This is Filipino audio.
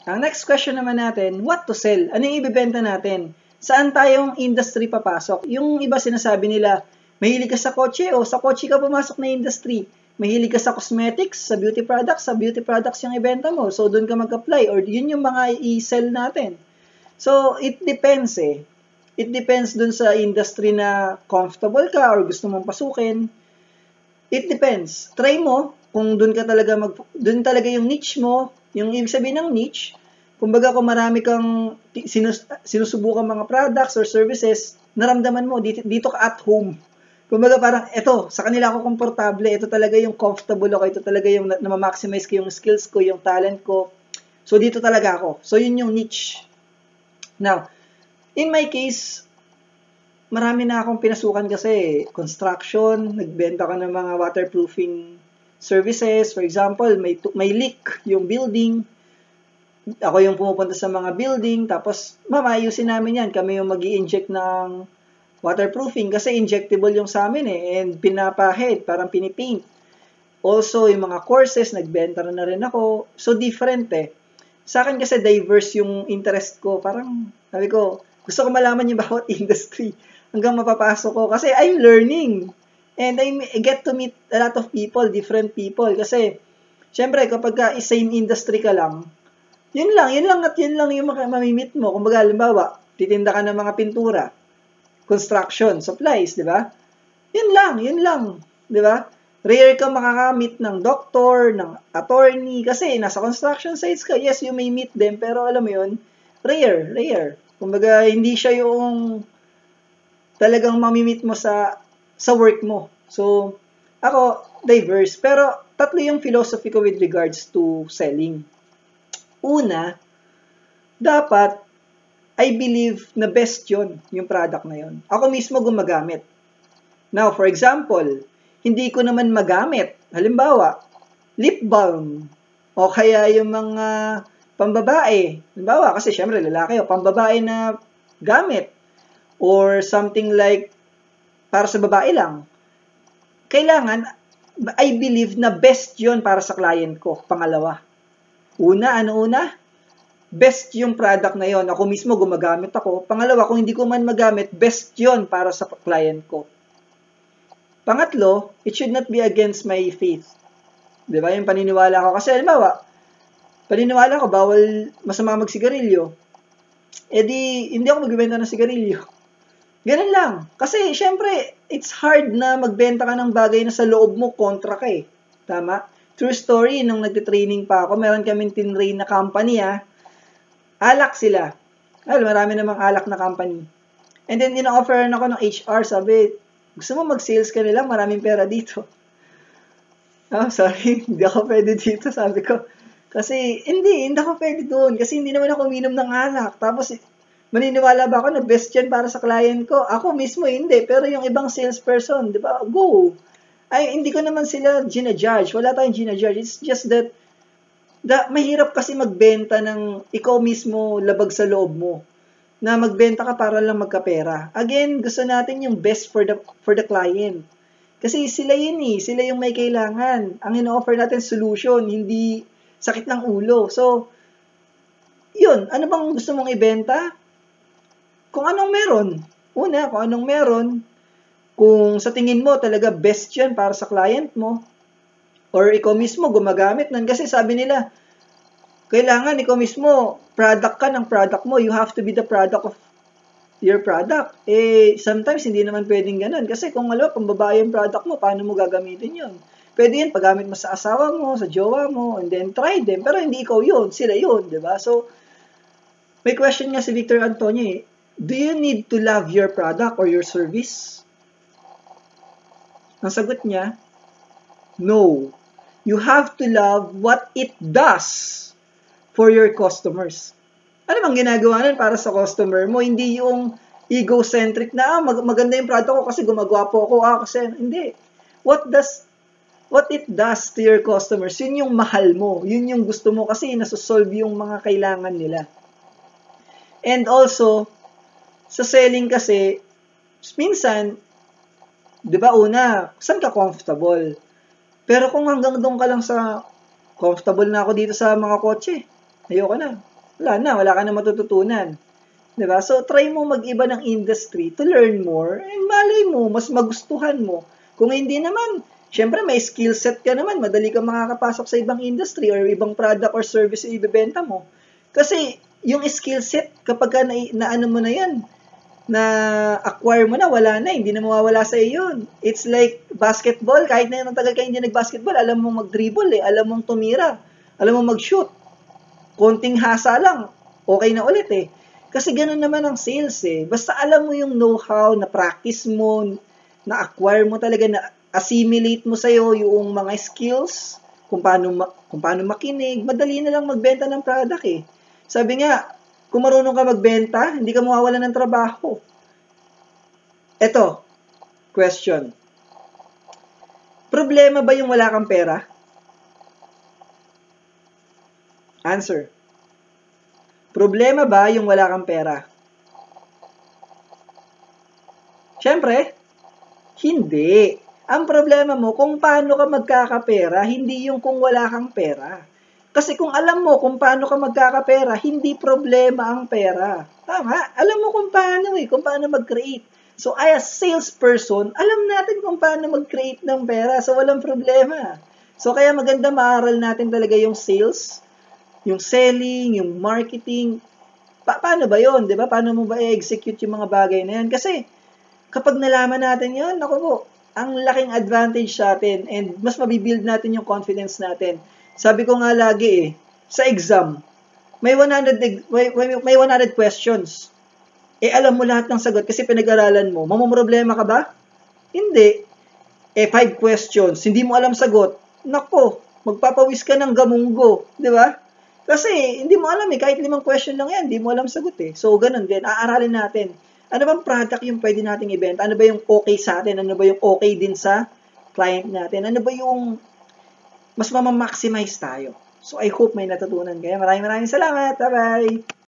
Ang next question naman natin, what to sell? Ano yung ibibenta natin? Saan tayong industry papasok? Yung iba sinasabi nila, mahilig ka sa kotse o sa kotse ka pumasok na industry. Mahilig ka sa cosmetics, sa beauty products yung ibenta mo. So, doon ka mag-apply or yun yung mga i-sell natin. So, it depends eh. It depends dun sa industry na comfortable ka or gusto mong pasukin. It depends. Try mo kung doon talaga yung niche mo. Yung ibig sabihin ng niche, kumbaga kung marami kang sinusubukan mga products or services, naramdaman mo, dito ka at home. Kumbaga parang, eto, sa kanila ako komportable, ito talaga yung comfortable ako, ito talaga yung na-maximize ko yung skills ko, yung talent ko. So, dito talaga ako. So, yun yung niche. Now, in my case, marami na akong pinasukan kasi construction, nagbenta ka ng mga waterproofing services. For example, may leak yung building. Ako yung pumupunta sa mga building. Tapos, ayusin namin yan. Kami yung mag-i-inject ng waterproofing kasi injectable yung sa amin eh. And pinapahead, parang pinipaint. Also, yung mga courses, nagbenta na rin ako. So, different eh. Sa akin kasi diverse yung interest ko. Parang, sabi ko, gusto ko malaman yung bawat industry hanggang mapapasok ko. Kasi I'm learning. And I get to meet a lot of people, different people. Kasi, syempre, kapag same industry ka lang, yun lang yung mamimit mo. Kumbaga, halimbawa, titinda ka ng mga pintura, construction, supplies, di ba? Yun lang, di ba? Rare ka makakamit ng doktor, ng attorney, kasi nasa construction sites ka. Yes, you may meet them, pero alam mo yun, rare. Kumbaga, hindi siya yung talagang mamimit mo sa work mo. So, ako, diverse. Pero, tatlo yung philosophy ko with regards to selling. Una, dapat, I believe na best yun, yung product na yun. Ako mismo gumagamit. Now, for example, hindi ko naman magamit. Halimbawa, lip balm. O kaya yung mga pambabae. Halimbawa, kasi syempre lalaki o pambabae na gamit. Or something like, para sa babae lang. Kailangan, I believe na best yon para sa client ko. Pangalawa. Una, best yung product na yon. Ako mismo gumagamit ako. Pangalawa, kung hindi ko man magamit, best yon para sa client ko. Pangatlo, it should not be against my faith. Diba? Yung paniniwala ko. Kasi, halimbawa, paniniwala ko, bawal masama magsigarilyo. Eh di, hindi ako magbibenta ng sigarilyo. Ganun lang. Kasi, syempre, it's hard na magbenta ka ng bagay na sa loob mo, kontra ka eh. Tama? True story, nung nagtitraining pa ako, meron kaming tinrain na company alak sila. Marami namang alak na company. And then, ina-offeran ako ng HR, sabi, gusto mo mag-sales ka nila, maraming pera dito. Oh, sorry, hindi ako pwede dito, sabi ko. Kasi, hindi ako pwede doon. Kasi hindi naman ako uminom ng alak. Tapos, maniniwala ba ako na best yan para sa client ko? Ako mismo, hindi. Pero yung ibang salesperson, di ba, go. Ay, hindi ko naman sila gina-judge. Wala tayong gina-judge. It's just that, mahirap kasi magbenta ng ikaw mismo labag sa loob mo. Na magbenta ka para lang magkapera. Again, gusto natin yung best for the client. Kasi sila yun sila yung may kailangan. Ang ino-offer natin solution, hindi sakit ng ulo. So, yun, ano bang gusto mong ibenta? Kung anong meron. Una, kung anong meron. Kung sa tingin mo talaga best yan para sa client mo. Or ikaw mismo gumagamit nun. Kasi sabi nila, kailangan ikaw mismo, product ka ng product mo. You have to be the product of your product. Sometimes hindi naman pwedeng ganun. Kasi kung pambabae yung product mo, paano mo gagamitin yun? Pwede yun, paggamit mo sa asawa mo, sa jowa mo, and then try them. Pero hindi ikaw yun, sila yun, di ba? So, may question nga si Victor Antonio do you need to love your product or your service? Ang sagot niya, no. You have to love what it does for your customers. Ano bang ginagawa nun para sa customer mo? Hindi yung egocentric na, maganda yung product ko kasi gumagawa po ako. Kasi hindi. What it does to your customers, yun yung mahal mo. Yun yung gusto mo kasi nasusolve yung mga kailangan nila. And also, sa selling kasi, minsan, di ba una, saan ka comfortable? Pero kung hanggang doon ka lang sa comfortable na ako dito sa mga kotse, ayoko na. wala ka na matututunan. Diba? So, try mo mag-iba ng industry to learn more, and malay mo, mas magustuhan mo. Kung hindi naman, syempre may skill set ka naman, madali ka makakapasok sa ibang industry or ibang product or service na ibebenta mo. Kasi, yung skill set, kapag na ano mo na yan, na acquire mo na, wala na, hindi na mawawala sa iyo yun. It's like basketball, kahit na tagal ka hindi nag-basketball, alam mong mag-dribble alam mong tumira, alam mong mag-shoot. Konting hasa lang, okay na ulit Kasi ganun naman ang sales Basta alam mo yung know-how, na practice mo, na acquire mo talaga, na assimilate mo sa'yo yung mga skills, kung paano makinig, madali na lang magbenta ng product Sabi nga, kung marunong ka magbenta, hindi ka mawawalan ng trabaho. Eto, question. Problema ba yung wala kang pera? Answer. Problema ba yung wala kang pera? Siyempre, hindi. Ang problema mo, kung paano ka magkakapera, hindi yung kung wala kang pera. Kasi kung alam mo kung paano ka magkakapera, hindi problema ang pera. Tama? Alam mo kung paano mag-create. So, as a salesperson, alam natin kung paano mag-create ng pera. So, walang problema. So, kaya maganda maaral natin talaga yung sales, yung selling, yung marketing. Paano ba yun? Diba? Paano mo ba i-execute yung mga bagay na yan? Kasi, kapag nalaman natin yun, naku po, ang laking advantage sa atin and mas mabibuild natin yung confidence natin. Sabi ko nga lagi sa exam, may 100 questions. Alam mo lahat ng sagot kasi pinag-aralan mo. Mamumroblema ka ba? Hindi. 5 questions, hindi mo alam sagot. Nako, magpapawis ka ng gamunggo. Di ba? Kasi hindi mo alam kahit 5 question lang yan, hindi mo alam sagot So, ganun din. Aaralin natin. Ano bang product yung pwede nating ibenta? Ano ba yung okay sa atin? Ano ba yung okay din sa client natin? Ano ba yung mas mamamaximize tayo? So, I hope may natutunan kayo. Maraming salamat. Bye-bye!